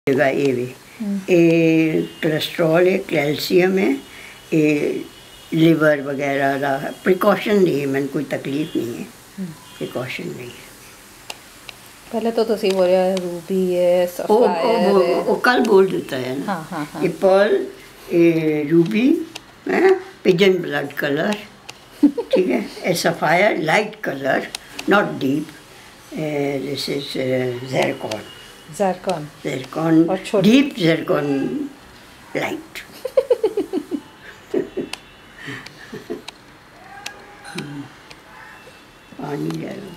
जगह ए वे ए कोलेस्ट्रॉल है, कैल्शियम है, ए लिवर वगैरह का प्रिकॉशन नहीं है, मैंने कोई तकलीफ नहीं है, प्रिकॉशन नहीं है। पहले तो तुसी बोलिया रूबी है, सफायर है। वो कल बोल देता है ना। हाँ हाँ हाँ। ये पर्ल, ये रूबी है, पिजन ब्लड कलर, ठीक है, a sapphire light colour, not deep, this is zircon. Zircon. Zircon deep, zircon light. पानी डालो।